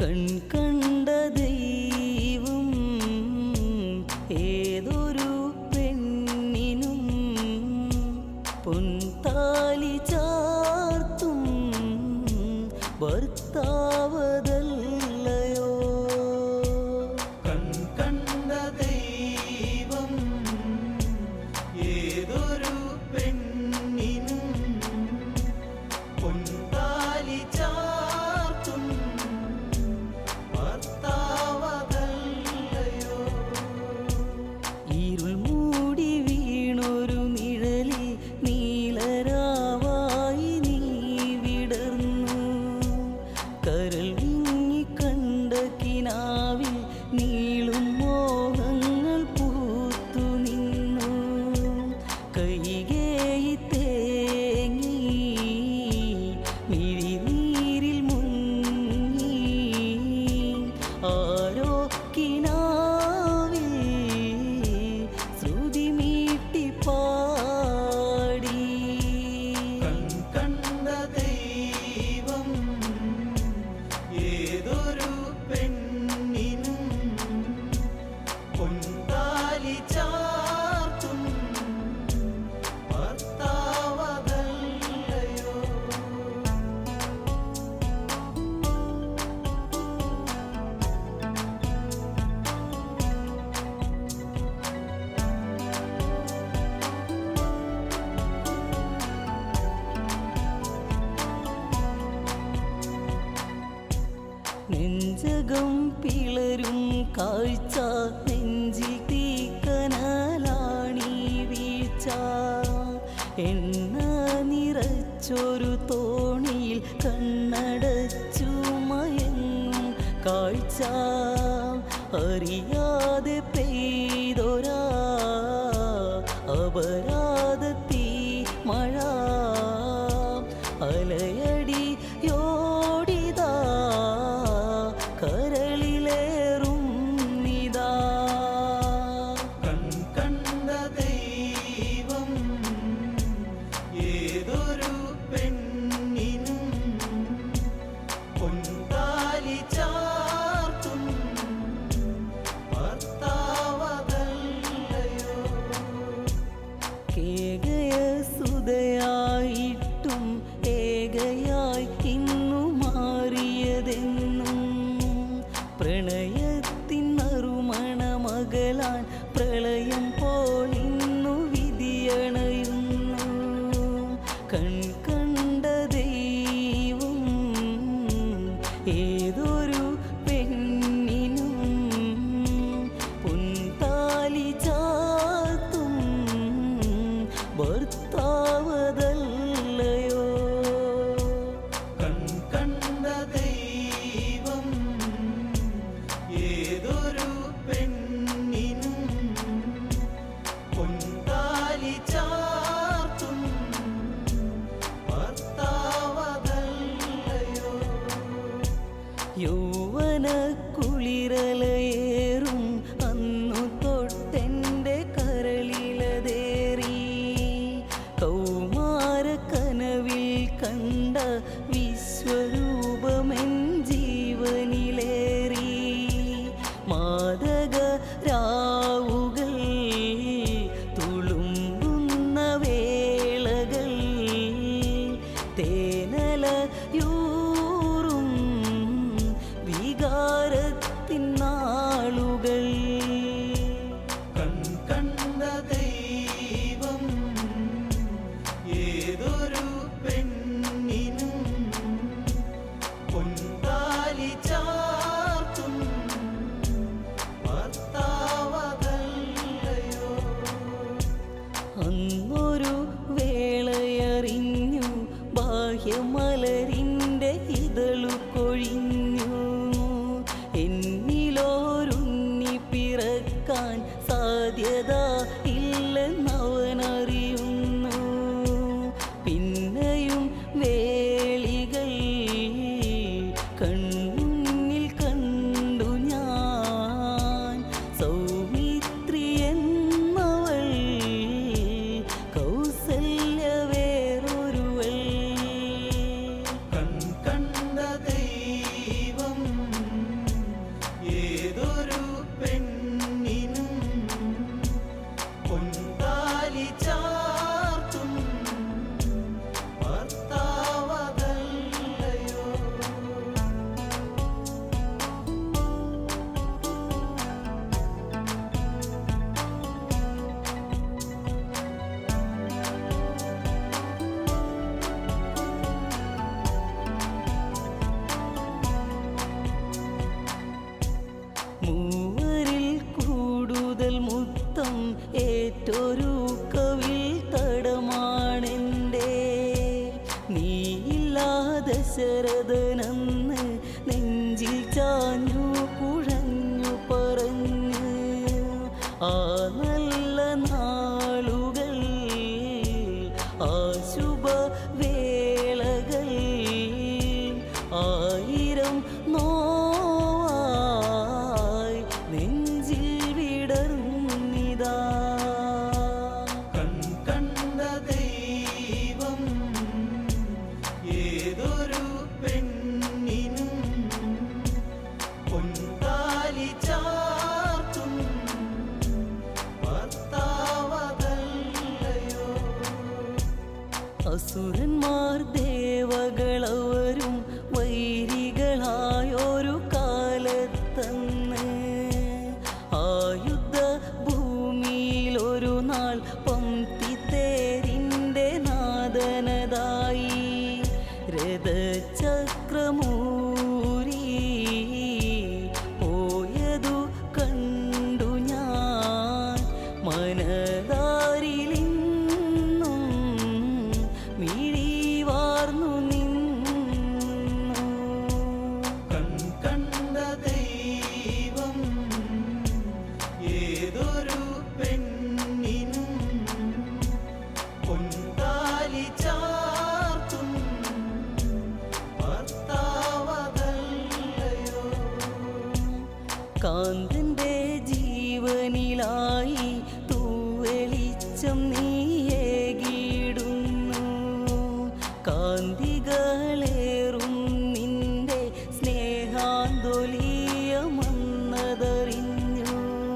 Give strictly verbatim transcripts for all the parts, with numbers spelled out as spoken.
കൺകണ്ട ദൈവം ഏതൊരു പെണ്ണിനും പൊൻതാലി ചാർത്തും ഭർത്താവതല്ലയോ. കൺകണ്ട ദൈവം ഏതൊരു പെണ്ണിനും പൊൻതാലി ചാർത്തും ഭർത്താവതല്ലയോ. ഇരുൾ മൂടി വീണൊരു നിഴലിൽ നീലരാവായി നീ വിടർന്നു. കരൾ വിങ്ങി കണ്ട കിനാവിൽ നീളും മോഹങ്ങൾ പൂത്തു നിന്നു. കൈകേയി തേങ്ങി മിഴിനീരിൽ മുങ്ങി ആരോ കിനാവിൽ ശ്രുതി മീട്ടി പാടി. കൺകണ്ട ദൈവം ഏതൊരു പെണ്ണിനും പൊൻതാലി ചാർത്തും ഭർത്താവതല്ലയോ. നെഞ്ചകം പിളരും കാഴ്ച നെഞ്ചിൽ തീക്കനലാണീ വീഴ്ച. എണ്ണ നിറച്ചൊരു തോണിയിൽ കണ്ണടച്ചു മയങ്ങും കാഴ്ച. അറിയാതെ പെയ്തൊരാ അപരാധത്തീ മഴ അലയടിയോടിതാ കരളിലേറും നിതാ. കൺകണ്ട ദൈവം ഏതൊരു പെണ്ണിനും പൊൻതാലി ചാർത്തും ഭർത്താവതല്ലയോ. കേകയ സുതയായിട്ടും ഏകയായി ഇന്നു മാറിയതെന്നും പ്രണയത്തിൻ നറുമണ മകളാൻ പ്രളയം പോലിന്നു വിധിയണയുന്നു. കൺകണ്ട ദൈവം ഏതൊരു പെണ്ണിനും പൊൻതാലി ചാർത്തും ഭർത്താവതല്ലയോ. കൺകണ്ട ദൈവം ഏതൊരു പെണ്ണിനും പൊൻതാലി ചാർത്തും ഭർത്താവതല്ലയോ. യൗവന കുളിരലയേറും അന്നു തൊട്ടെൻ്റെ കരളിലതേറി. കൗമാര കനവിൽ കണ്ട വിശ്വരൂപമെൻ ജീവനിലേറി. മാദക രാവുകൾ തുളുമ്പുന്ന വേളകൾ തേനലയൂറും വികാരത്തിൻ നാളുകൾ. കൺകണ്ട ദൈവം ഏതൊരു പെണ്ണിനും പൊൻതാലി ചാർത്തും ഭർത്താവതല്ലയോ. അന്നൊരു വേളയറിഞ്ഞു ബാഹ്യമലരിൻ്റെ ഇതളു കൊഴിഞ്ഞു. എന്നിലോരുണ്ണി പിറക്കാൻ സാധ്യത ഇല്ലെന്നവനറിയുന്നു. പിന്നെയും വേളികൾ കൺമുന്നിൽ കണ്ടു ഞാൻ. സൗമിത്രി എന്നവൾ കൗസല്യ വേറൊരുവൾ. കൺ ദശരഥനെന്ന് നെഞ്ചിൽ ചാഞ്ഞു കുഴഞ്ഞു പറഞ്ഞു. ആ നല്ല നാളുകൾ ആ ശുഭവേളകൾ ആയിരം നോവായി നെഞ്ചിൽ വിടർന്നിതാ. കണ്ട ദൈവം ഏതൊരു പെണ്ണിനും പൊൻതാലി ചാർത്തും ഭർത്താവതല്ലയോ. അസുരന്മാർ ദേവകളവരും വൈരികളായൊരു കാലത്തന്ന് ആയുധ ഭൂമിയിൽ ഒരു നാൾ പംക്തിത്തേരിൻ്റെ നാദനതായി രഥചക്രമൂരി പോയതു കണ്ടു ഞാൻ. മനതാരിലിന്നും മിഴിവാർന്നു നിന്നു. കണ്ട ദൈവം ഏതൊരു പെണ്ണിനും പൊൻതാലി ചാർത്തും ഭർത്താവതല്ലയോ. കാന്തന്റെ ജീവനിലായി തൂവെളിച്ചം നീയേകിടുന്നു. കാന്തികളേറും നിന്റെ സ്നേഹാന്തോലീയമന്നതറിഞ്ഞു.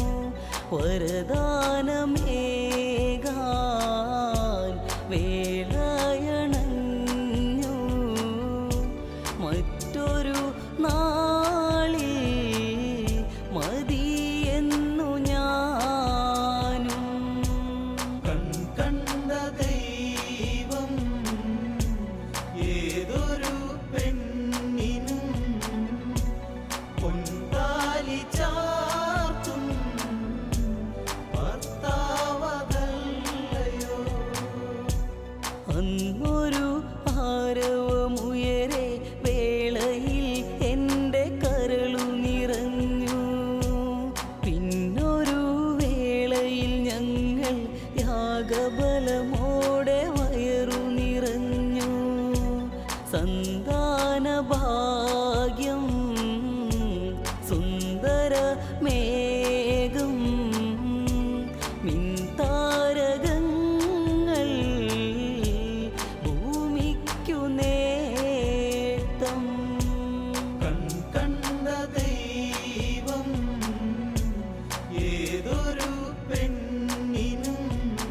വരദാനമേകാൻ വേളയണഞ്ഞു. മറ്റൊരു നാളിൽ മതിയെന്നു ഞാനും. കണ്ട ദൈവം ഏതൊരു പെണ്ണിനും പൊൻതാലി ചാർത്തും ഭർത്താവതല്ലയോ. അന്നൊരു ആരവമുയരെ വേളയിൽ എൻ്റെ കരളു നിറഞ്ഞു. പിന്നൊരു വേളയിൽ ഞങ്ങൾ യാഗബലമോടെ വയറു നിറഞ്ഞു. സന്താന ഭാഗ്യം സുന്ദരമേഘം മിൻതാരകങ്ങൾ ഭൂമിക്കു നേട്ടം. കണ്ട ദൈവം ഏതൊരു പെണ്ണിനും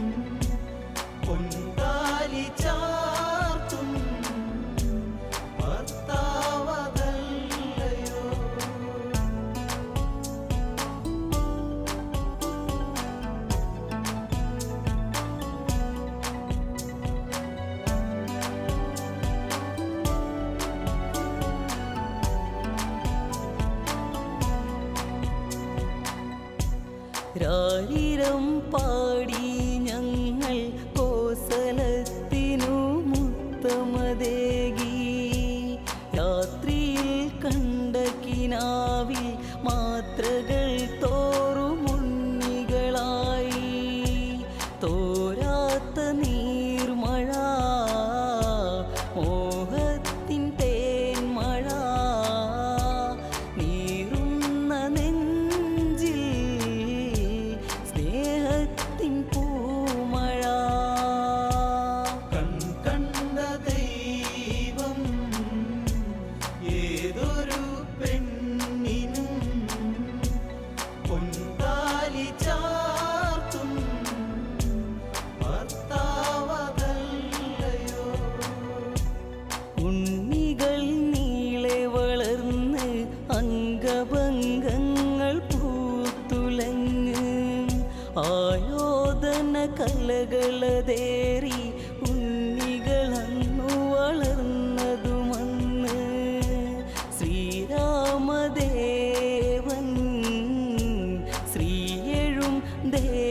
പൊൻതാലി ചാർത്തും ഭർത്താവതല്ലയോ. രാരിരം പാടി ഞങ്ങൾ കോസലത്തിനു മുത്തമതേകി. രാത്രിയിൽ കണ്ട കിനാവിൽ മാത്രകൾ തോറുമുണ്ണികളായി. തോരാത്ത നീർമഴ മോഹത്തിൻ തേന്മഴ നീറുന്ന നെഞ്ചിൽ സ്നേഹത്തിൻ പൂമഴ. കണ്ട ദൈവം ഏതൊരു പെണ്ണിനും പൊൻതാലി ചാർത്തും ഭർത്താവതല്ലയോ. ഉണ്ണികൾ നീളെ വളർന്ന് അംഗഭംഗങ്ങൾ പൂത്തുലങ്ങ് ആയോധന കലകളതേറി ഉണ്ണികളന്നു വളർന്നതുമന്ന്. ശ്രീരാമദേവൻ ശ്രീയെഴും ദേ